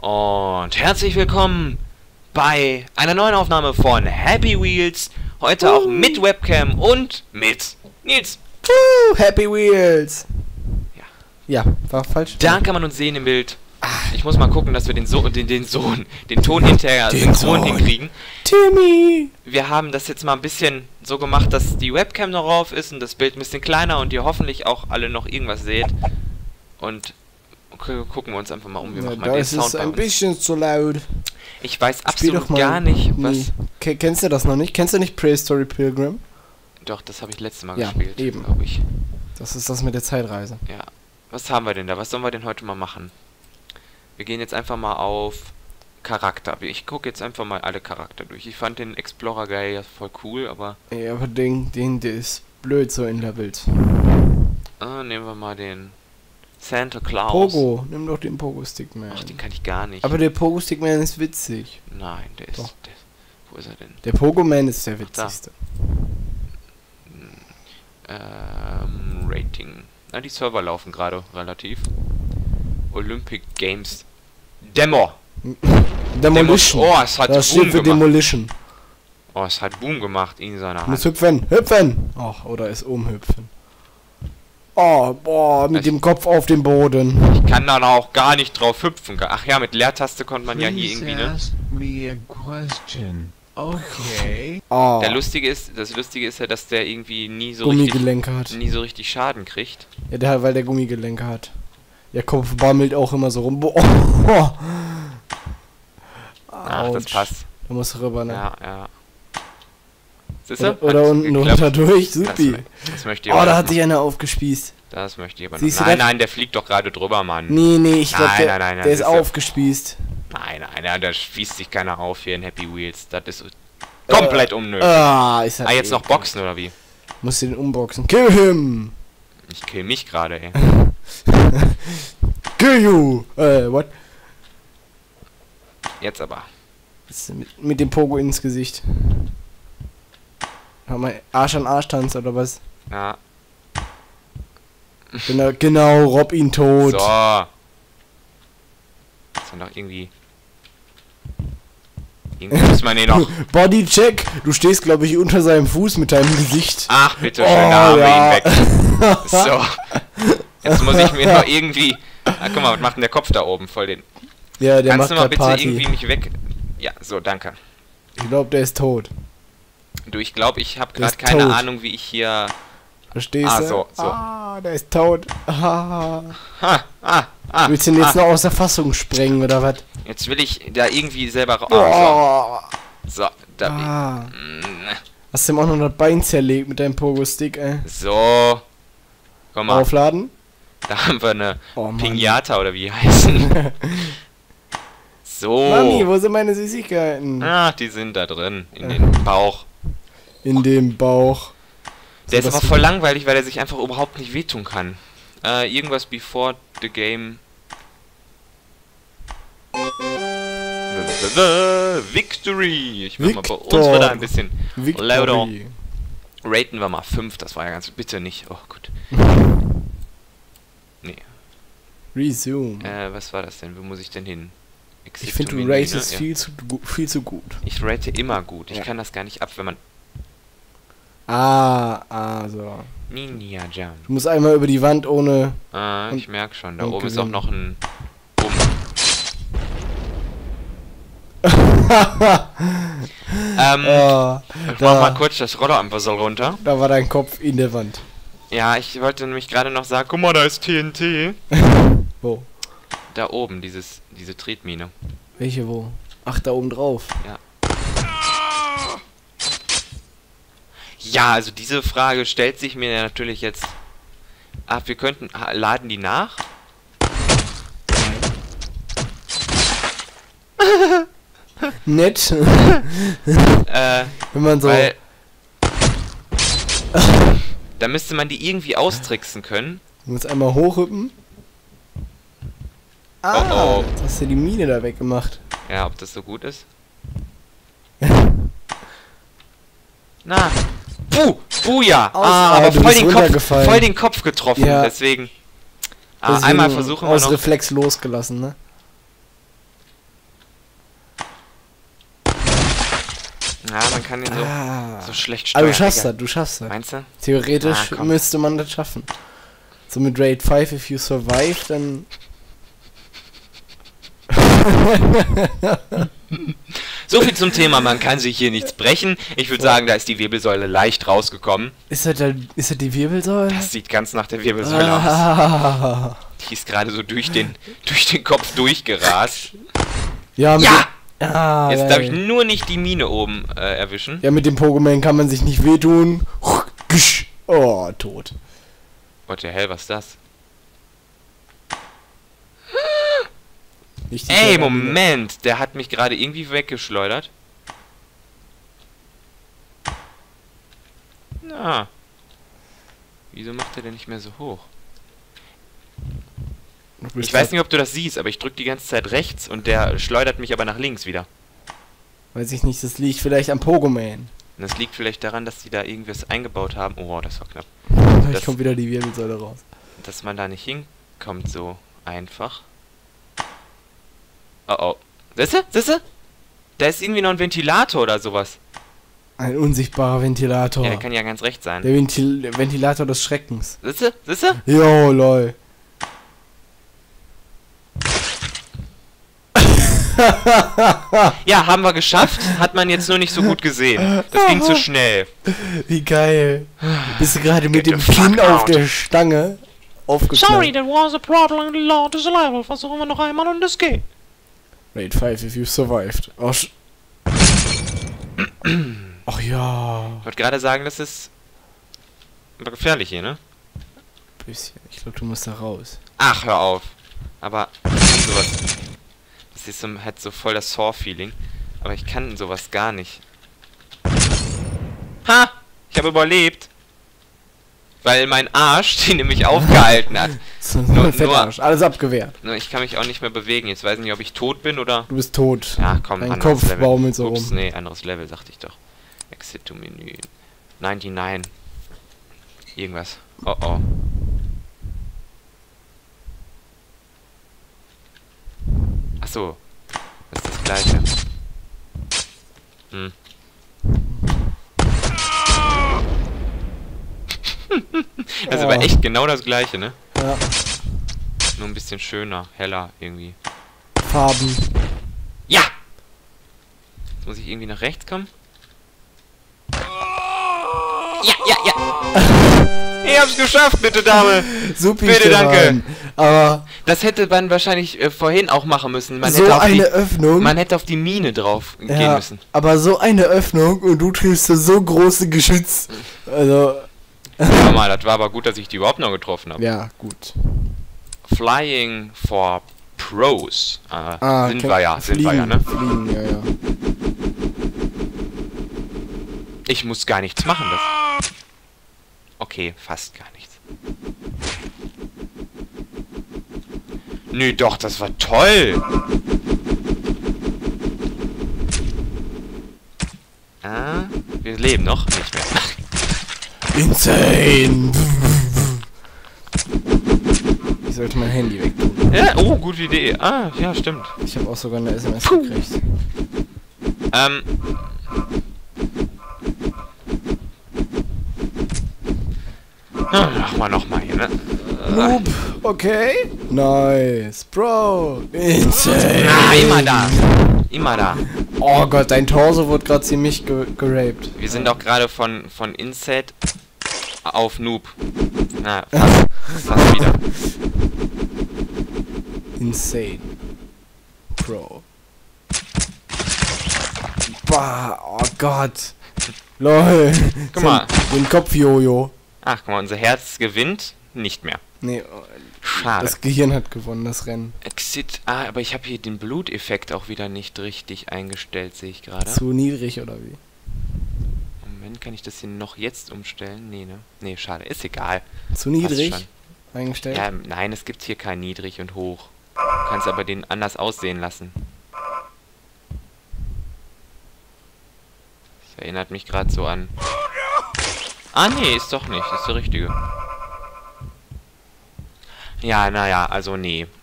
Und herzlich willkommen bei einer neuen Aufnahme von Happy Wheels. Heute auch mit Webcam und mit Nils. Happy Wheels. Ja, war falsch. Da kann man uns sehen im Bild. Ich muss mal gucken, dass wir den Ton hinterher synchron hinkriegen. Timmy! Wir haben das jetzt mal ein bisschen so gemacht, dass die Webcam noch drauf ist und das Bild ein bisschen kleiner und ihr hoffentlich auch alle noch irgendwas seht. Und gucken wir uns einfach mal um. Wir machen mal den Sound. Das ist ein bisschen zu laut. Ich weiß absolut gar nicht, was... Kennst du das noch nicht? Kennst du nicht Prehistory Pilgrim? Doch, das habe ich letztes Mal gespielt, eben. glaube ich. Das ist das mit der Zeitreise. Ja. Was haben wir denn da? Was sollen wir denn heute mal machen? Wir gehen jetzt einfach mal auf Charakter. Ich gucke jetzt einfach mal alle Charakter durch. Ich fand den Explorer Guy ja voll cool, aber... Ja, aber der ist blöd so in Levels. Nehmen wir mal den Santa Claus. Pogo, nimm doch den Pogo-Stickman. Ach, den kann ich gar nicht. Aber der Pogo-Stickman ist witzig. Nein, der ist... Doch. Wo ist er denn? Der Pogo-Man ist der witzigste. Rating. Na, die Server laufen gerade relativ. Olympic Games. Demo. Demolition. Oh, es hat das Boom steht für gemacht. Demolition. Oh, es hat Boom gemacht in seiner Hand. Muss hüpfen, hüpfen. Ach, oder ist umhüpfen. Oh, boah, mit dem Kopf auf dem Boden. Ich kann dann auch gar nicht drauf hüpfen. Ach ja, mit Leertaste konnte man ja hier irgendwie, ne? Okay. Oh. Das Lustige ist ja, dass der irgendwie nie so richtig Schaden kriegt. Ja, weil der Gummigelenke hat. Der Kopf bammelt auch immer so rum. Boah. Ach, das passt. Da musst du rüber, ne? Ja. Siehste? Oder unten runter durch. Supi. Das möchte ich aber da noch hat sich einer aufgespießt. Das möchte ich aber Siehst noch. du Nein, der fliegt doch gerade drüber, Mann. Nee, ich glaube, nein, der ist aufgespießt. Nein, da spießt sich keiner auf hier in Happy Wheels. Das ist komplett unnötig. Ist das jetzt noch boxen, oder wie? Musst du den umboxen. Kill him! Ich kill mich gerade, ey. Kill you! What? Jetzt aber. Mit dem Pogo ins Gesicht. Haben wir Arsch an Arsch Tanz oder was? Ja. Genau, robb ihn tot. So. Das ist doch irgendwie... Irgendwie muss man den noch... Bodycheck! Du stehst, glaube ich, unter seinem Fuß mit deinem Gesicht. Ach, bitte schön, da haben wir ihn weg. So. Jetzt muss ich mir noch irgendwie... guck mal, was macht denn der Kopf da oben? Voll den... Ja, der Kannst macht du mal bitte Party. irgendwie mich weg... Ja, so, danke. Ich glaube, der ist tot. Du, ich glaube, ich habe gerade keine tot. Ahnung, wie ich hier... Verstehst du? So. Der ist tot. Willst du ihn jetzt noch aus der Fassung sprengen, oder was? Jetzt will ich da irgendwie selber... So, da... Hast du ihm auch noch das Bein zerlegt mit deinem Pogo-Stick, ey? So. Komm mal. Aufladen? Da haben wir eine Pinata, oder wie heißen. So. Mami, wo sind meine Süßigkeiten? Ach, die sind da drin. In dem Bauch. In dem Bauch. Der ist aber voll langweilig, weil er sich einfach überhaupt nicht wehtun kann. Irgendwas before the game. Victory! Ich mach mal bei uns wieder ein bisschen lauter. Raten wir mal 5, das war ja ganz... Bitte nicht, oh gut. Nee. Resume. Was war das denn? Wo muss ich denn hin? Ich finde, du ratest viel zu gut. Ich rate immer gut. Ich kann das gar nicht ab, wenn man... So. Ninja Jump. Du musst einmal über die Wand ohne... ich merke schon. Da oben ist auch noch ein... Ich mach mal kurz das Rollerampel runter. Da war dein Kopf in der Wand. Ja, ich wollte nämlich gerade noch sagen, guck mal, da ist TNT. Wo? Da oben, diese Tretmine. Welche wo? Ach, da oben drauf. Ja. Ja, also diese Frage stellt sich mir natürlich jetzt... Ach, wir könnten... Laden die nach? Nett. Wenn man so... Weil, da müsste man die irgendwie austricksen können. Du musst einmal hochhüppen. Oh. Jetzt hast du die Mine da weggemacht. Ja, ob das so gut ist? Na. Ja. Aber voll den Kopf getroffen, ja. Deswegen einmal versuchen wir aus noch. Reflex losgelassen, ne? Ja, man kann den so schlecht steuern. Aber du schaffst das, du schaffst das. Meinst du? Theoretisch müsste man das schaffen. So mit Raid 5, if you survive, dann... So viel zum Thema, man kann sich hier nichts brechen. Ich würde sagen, da ist die Wirbelsäule leicht rausgekommen. Ist das die Wirbelsäule? Das sieht ganz nach der Wirbelsäule aus. Die ist gerade so durch den Kopf durchgerast. Ja! Jetzt darf ich nur nicht die Mine oben erwischen. Ja, mit dem Pokémon kann man sich nicht wehtun. Oh, tot. What the hell, was ist das? Ey, Moment! Der hat mich gerade irgendwie weggeschleudert. Na. Wieso macht er denn nicht mehr so hoch? Ich weiß nicht, ob du das siehst, aber ich drücke die ganze Zeit rechts und der schleudert mich aber nach links wieder. Weiß ich nicht, das liegt vielleicht am Pokémon. Das liegt vielleicht daran, dass die da irgendwas eingebaut haben. Oh, das war knapp. Vielleicht kommt wieder die Wirbelsäule raus. Dass man da nicht hinkommt so einfach. Oh. Siehste? Da ist irgendwie noch ein Ventilator oder sowas. Ein unsichtbarer Ventilator. Ja, der kann ja ganz recht sein. Der Ventilator des Schreckens. Siehste? Jo, lol. Ja, haben wir geschafft. Hat man jetzt nur nicht so gut gesehen. Das ging zu schnell. Wie geil. Bist du gerade mit dem Kinn auf der Stange aufgeknallt? Sorry, there was a problem in the Lord is alive. Versuchen wir noch einmal und es geht. Raid 5 if you survived. Ach ja. Ich wollte gerade sagen, das ist aber gefährlich hier, ne? Bisschen. Ich glaube, du musst da raus. Ach, hör auf. Aber sowas. Das ist hat so voll das Saw-Feeling. Aber ich kann sowas gar nicht. Ha! Ich habe überlebt. Weil mein Arsch die nämlich aufgehalten hat. nur alles abgewehrt. Nur ich kann mich auch nicht mehr bewegen. Jetzt weiß ich nicht, ob ich tot bin oder... Du bist tot. Ja, komm, dein Kopf baumelt so rum. Nee, anderes Level, sagte ich doch. Exit to Menü. 99. Irgendwas. Oh. Achso. Das ist das Gleiche. Das ist aber echt genau das Gleiche, ne? Ja. Nur ein bisschen schöner, heller irgendwie. Farben. Ja! Jetzt muss ich irgendwie nach rechts kommen. Ja! Ich hab's geschafft, bitte Dame! Super, bitte, danke! Aber das hätte man wahrscheinlich vorhin auch machen müssen. Man so hätte auf eine Öffnung. Man hätte auf die Mine drauf gehen müssen. Aber so eine Öffnung und du triffst so große Geschütz. Also... Ja, mal, das war aber gut, dass ich die überhaupt noch getroffen habe. Ja, gut. Flying for Pros. Sind wir ja, ne? Fliegen, ja. Ich muss gar nichts machen, das. Okay, fast gar nichts. Nö, doch, das war toll. Wir leben noch nicht mehr. Insane! Ich sollte mein Handy wegtun. Ja, oh, gute Idee. Ja, stimmt. Ich habe auch sogar eine SMS gekriegt. Machen wir nochmal hier, ne? Noob, okay. Nice, Bro. Insane. Immer da. Oh Gott, dein Torso wurde gerade ziemlich geraped. Wir sind auch gerade von Insane auf Noob. Na, fast wieder. Insane. Pro. Bah, oh Gott. LOL. Guck mal. Den Kopf-Jojo. Ach, guck mal, unser Herz gewinnt nicht mehr. Nee, schade. Das Gehirn hat gewonnen, das Rennen. Exit. Aber ich habe hier den Bluteffekt auch wieder nicht richtig eingestellt, sehe ich gerade. Zu niedrig oder wie? Moment, kann ich das hier noch jetzt umstellen? Nee, ne? Nee, schade. Ist egal. Zu niedrig eingestellt? Ja, nein, es gibt hier kein niedrig und hoch. Du kannst aber den anders aussehen lassen. Das erinnert mich gerade so an... nee, ist doch nicht. Ist der richtige. Ja, naja, also nee.